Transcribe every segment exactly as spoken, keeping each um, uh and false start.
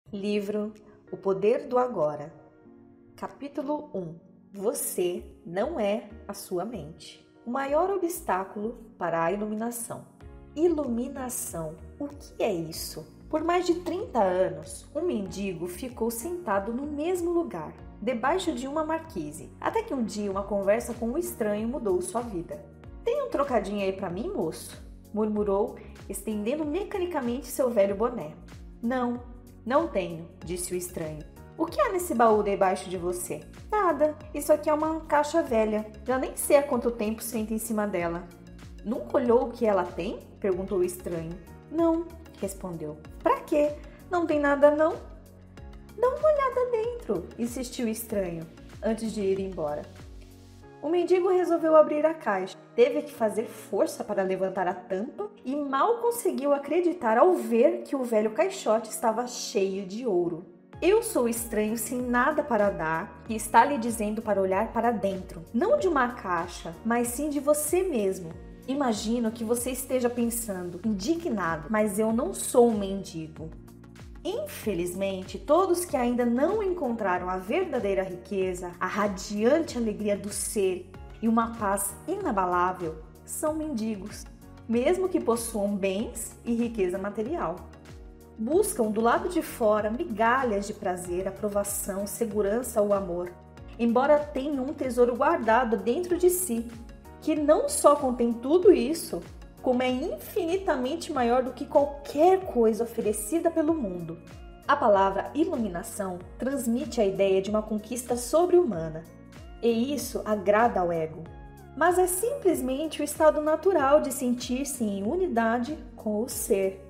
Livro O Poder do Agora. Capítulo um. Você não é a sua mente. O maior obstáculo para a iluminação. Iluminação. O que é isso? Por mais de trinta anos, um mendigo ficou sentado no mesmo lugar, debaixo de uma marquise, até que um dia uma conversa com um estranho mudou sua vida. Tem um trocadinho aí para mim, moço? Murmurou, estendendo mecanicamente seu velho boné. Não, não tenho, disse o estranho. O que há nesse baú debaixo de você? Nada, isso aqui é uma caixa velha. Já nem sei há quanto tempo senta em cima dela. Nunca olhou o que ela tem? Perguntou o estranho. Não, respondeu. Pra quê? Não tem nada não? Dá uma olhada dentro, insistiu o estranho, antes de ir embora. O mendigo resolveu abrir a caixa. Teve que fazer força para levantar a tampa e mal conseguiu acreditar ao ver que o velho caixote estava cheio de ouro. Eu sou estranho sem nada para dar e está lhe dizendo para olhar para dentro, não de uma caixa, mas sim de você mesmo. Imagino que você esteja pensando, indignado, mas eu não sou um mendigo. Infelizmente, todos que ainda não encontraram a verdadeira riqueza, a radiante alegria do ser e uma paz inabalável, são mendigos, mesmo que possuam bens e riqueza material. Buscam do lado de fora migalhas de prazer, aprovação, segurança ou amor, embora tenham um tesouro guardado dentro de si, que não só contém tudo isso, como é infinitamente maior do que qualquer coisa oferecida pelo mundo. A palavra iluminação transmite a ideia de uma conquista sobre-humana, e isso agrada ao ego. Mas é simplesmente o estado natural de sentir-se em unidade com o ser.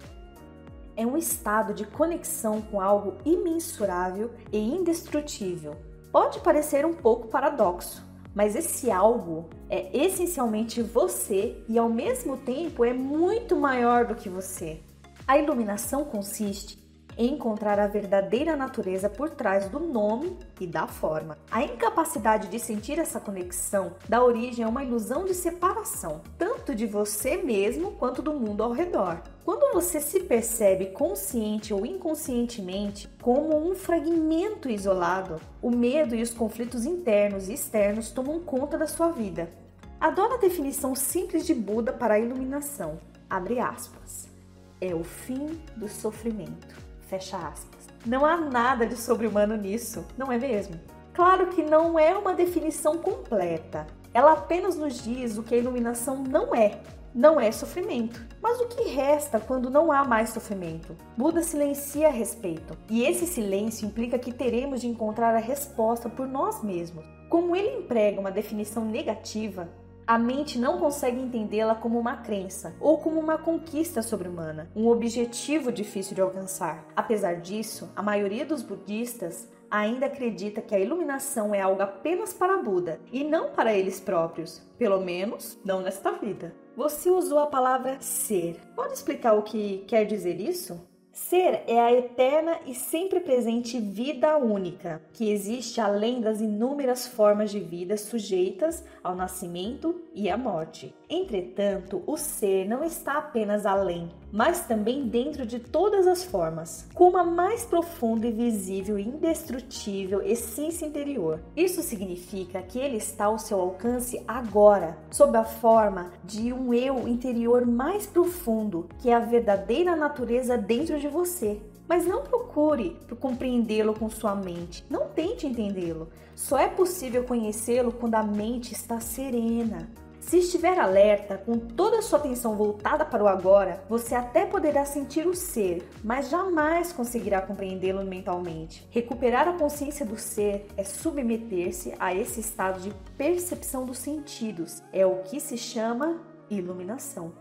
É um estado de conexão com algo imensurável e indestrutível. Pode parecer um pouco paradoxo, mas esse algo é essencialmente você e ao mesmo tempo é muito maior do que você. A iluminação consiste em encontrar a verdadeira natureza por trás do nome e da forma. A incapacidade de sentir essa conexão dá origem a uma ilusão de separação, tanto de você mesmo quanto do mundo ao redor. Quando você se percebe consciente ou inconscientemente como um fragmento isolado, o medo e os conflitos internos e externos tomam conta da sua vida. Adoro a definição simples de Buda para a iluminação. Abre aspas. É o fim do sofrimento. Fecha aspas. Não há nada de sobre-humano nisso, não é mesmo? Claro que não é uma definição completa. Ela apenas nos diz o que a iluminação não é. Não é sofrimento. Mas o que resta quando não há mais sofrimento? Buda silencia a respeito. E esse silêncio implica que teremos de encontrar a resposta por nós mesmos. Como ele emprega uma definição negativa, a mente não consegue entendê-la como uma crença ou como uma conquista sobre-humana, um objetivo difícil de alcançar. Apesar disso, a maioria dos budistas ainda acredita que a iluminação é algo apenas para Buda e não para eles próprios, pelo menos não nesta vida. Você usou a palavra ser. Pode explicar o que quer dizer isso? Ser é a eterna e sempre presente vida única, que existe além das inúmeras formas de vida sujeitas ao nascimento e à morte. Entretanto, o ser não está apenas além, mas também dentro de todas as formas, como a mais profunda e visível e indestrutível essência interior. Isso significa que ele está ao seu alcance agora, sob a forma de um eu interior mais profundo, que é a verdadeira natureza dentro de você. Mas não procure por compreendê-lo com sua mente. Não tente entendê-lo. Só é possível conhecê-lo quando a mente está serena. Se estiver alerta, com toda a sua atenção voltada para o agora, você até poderá sentir o ser, mas jamais conseguirá compreendê-lo mentalmente. Recuperar a consciência do ser é submeter-se a esse estado de percepção dos sentidos. É o que se chama iluminação.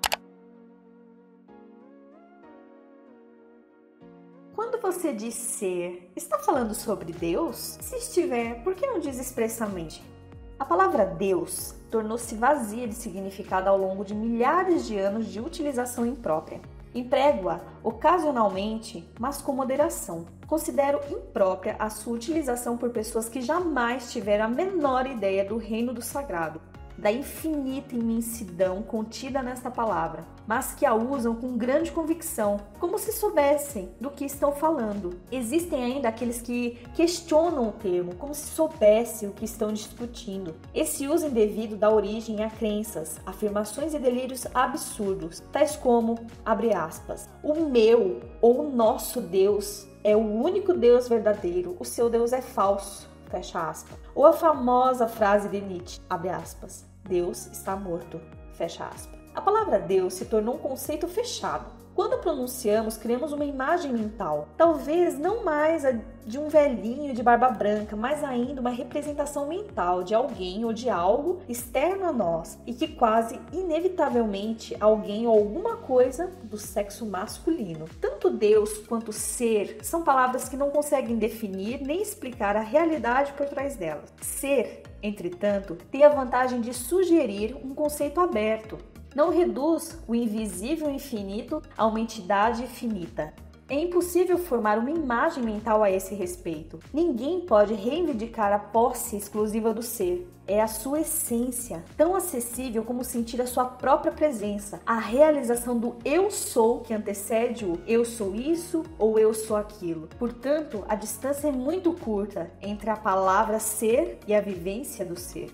Quando você diz ser, está falando sobre Deus? Se estiver, por que não diz expressamente? A palavra Deus tornou-se vazia de significado ao longo de milhares de anos de utilização imprópria. Emprego-a ocasionalmente, mas com moderação. Considero imprópria a sua utilização por pessoas que jamais tiveram a menor ideia do reino do sagrado. da infinita imensidão contida nesta palavra, mas que a usam com grande convicção, como se soubessem do que estão falando. Existem ainda aqueles que questionam o termo, como se soubessem o que estão discutindo. Esse uso indevido dá origem a crenças, afirmações e delírios absurdos, tais como, abre aspas, o meu ou o nosso Deus é o único Deus verdadeiro, o seu Deus é falso, fecha aspas. Ou a famosa frase de Nietzsche, abre aspas, Deus está morto, fecha aspas. A palavra Deus se tornou um conceito fechado. Quando a pronunciamos, criamos uma imagem mental, talvez não mais a de um velhinho de barba branca, mas ainda uma representação mental de alguém ou de algo externo a nós e que quase inevitavelmente alguém ou alguma coisa do sexo masculino. Tanto Deus quanto ser são palavras que não conseguem definir nem explicar a realidade por trás delas. Ser, entretanto, tem a vantagem de sugerir um conceito aberto. Não reduz o invisível infinito a uma entidade finita. É impossível formar uma imagem mental a esse respeito. Ninguém pode reivindicar a posse exclusiva do ser. É a sua essência, tão acessível como sentir a sua própria presença, a realização do eu sou que antecede o eu sou isso ou eu sou aquilo. Portanto, a distância é muito curta entre a palavra ser e a vivência do ser.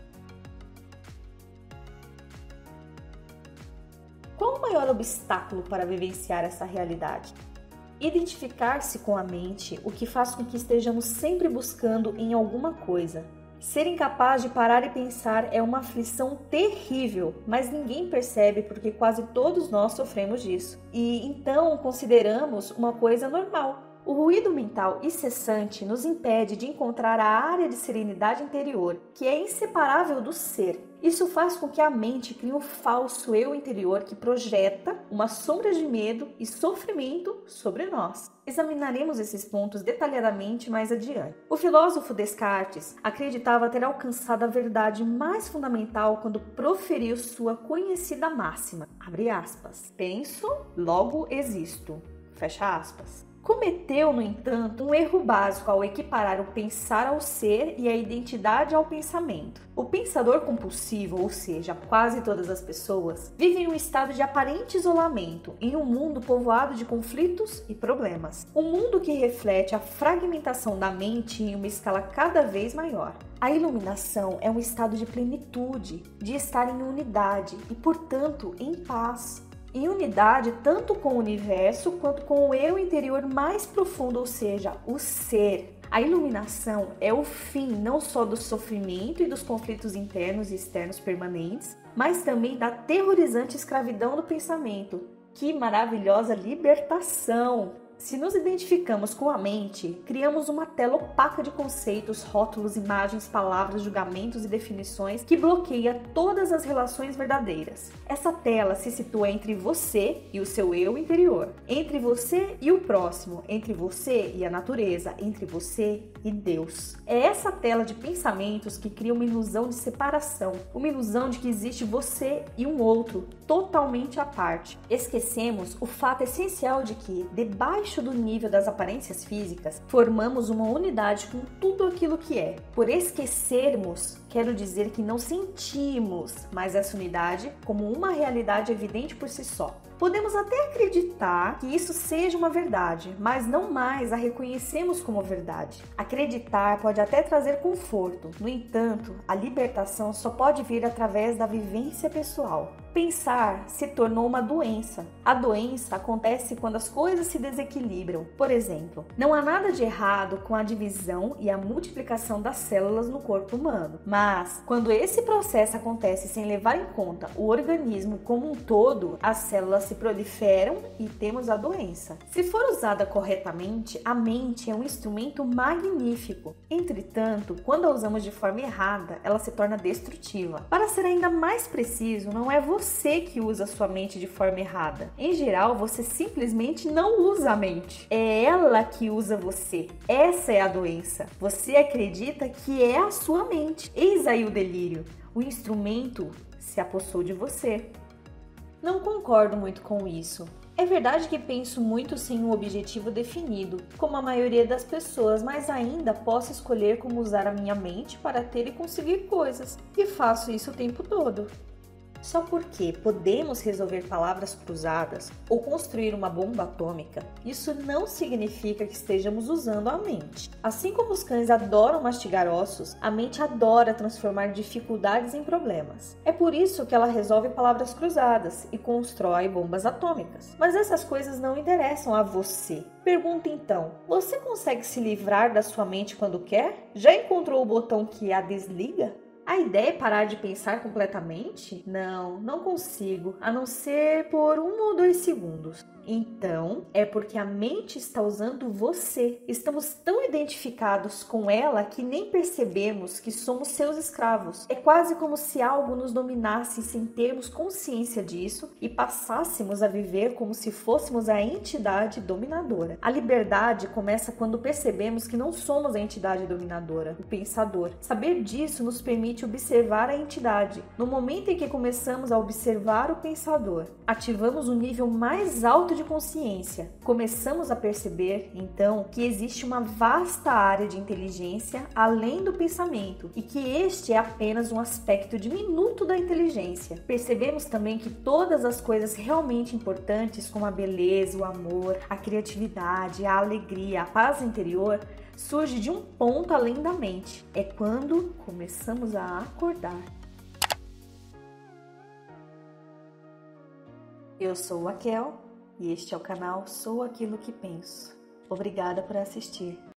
Qual o maior obstáculo para vivenciar essa realidade? Identificar-se com a mente, o que faz com que estejamos sempre buscando em alguma coisa. Ser incapaz de parar e pensar é uma aflição terrível, mas ninguém percebe porque quase todos nós sofremos disso. E então consideramos uma coisa normal. O ruído mental incessante nos impede de encontrar a área de serenidade interior, que é inseparável do ser. Isso faz com que a mente crie um falso eu interior que projeta uma sombra de medo e sofrimento sobre nós. Examinaremos esses pontos detalhadamente mais adiante. O filósofo Descartes acreditava ter alcançado a verdade mais fundamental quando proferiu sua conhecida máxima, abre aspas, penso, logo existo, fecha aspas. Cometeu, no entanto, um erro básico ao equiparar o pensar ao ser e a identidade ao pensamento. O pensador compulsivo, ou seja, quase todas as pessoas, vive em um estado de aparente isolamento, em um mundo povoado de conflitos e problemas. Um mundo que reflete a fragmentação da mente em uma escala cada vez maior. A iluminação é um estado de plenitude, de estar em unidade e, portanto, em paz. Em unidade tanto com o universo quanto com o eu interior mais profundo, ou seja, o ser. A iluminação é o fim não só do sofrimento e dos conflitos internos e externos permanentes, mas também da aterrorizante escravidão do pensamento. Que maravilhosa libertação! Se nos identificamos com a mente, criamos uma tela opaca de conceitos, rótulos, imagens, palavras, julgamentos e definições que bloqueia todas as relações verdadeiras. Essa tela se situa entre você e o seu eu interior, entre você e o próximo, entre você e a natureza, entre você e Deus. É essa tela de pensamentos que cria uma ilusão de separação, uma ilusão de que existe você e um outro, totalmente à parte. Esquecemos o fato essencial de que, debaixo do nível das aparências físicas, formamos uma unidade com tudo aquilo que é. Por esquecermos, quero dizer que não sentimos mais essa unidade como uma realidade evidente por si só. Podemos até acreditar que isso seja uma verdade, mas não mais a reconhecemos como verdade. Acreditar pode até trazer conforto, no entanto, a libertação só pode vir através da vivência pessoal. Pensar se tornou uma doença. A doença acontece quando as coisas se desequilibram. Por exemplo, não há nada de errado com a divisão e a multiplicação das células no corpo humano, mas quando esse processo acontece sem levar em conta o organismo como um todo, as células se proliferam e temos a doença. Se for usada corretamente, a mente é um instrumento magnífico. Entretanto, quando a usamos de forma errada, ela se torna destrutiva. Para ser ainda mais preciso, não é você que usa a sua mente de forma errada. Em geral, você simplesmente não usa a mente. É ela que usa você. Essa é a doença. Você acredita que é a sua mente. Eis aí o delírio. O instrumento se apossou de você. Não concordo muito com isso. É verdade que penso muito sem um objetivo definido, como a maioria das pessoas, mas ainda posso escolher como usar a minha mente para ter e conseguir coisas, e faço isso o tempo todo. Só porque podemos resolver palavras cruzadas ou construir uma bomba atômica, isso não significa que estejamos usando a mente. Assim como os cães adoram mastigar ossos, a mente adora transformar dificuldades em problemas. É por isso que ela resolve palavras cruzadas e constrói bombas atômicas. Mas essas coisas não interessam a você. Pergunta então, você consegue se livrar da sua mente quando quer? Já encontrou o botão que a desliga? A ideia é parar de pensar completamente? Não, não consigo, a não ser por um ou dois segundos. Então, é porque a mente está usando você. Estamos tão identificados com ela que nem percebemos que somos seus escravos. É quase como se algo nos dominasse sem termos consciência disso e passássemos a viver como se fôssemos a entidade dominadora. A liberdade começa quando percebemos que não somos a entidade dominadora, o pensador. Saber disso nos permite observar a entidade. No momento em que começamos a observar o pensador, ativamos um nível mais alto de consciência. Começamos a perceber, então, que existe uma vasta área de inteligência além do pensamento e que este é apenas um aspecto diminuto da inteligência. Percebemos também que todas as coisas realmente importantes, como a beleza, o amor, a criatividade, a alegria, a paz interior, surge de um ponto além da mente. É quando começamos a acordar. Eu sou a Kel e este é o canal Sou Aquilo que Penso. Obrigada por assistir.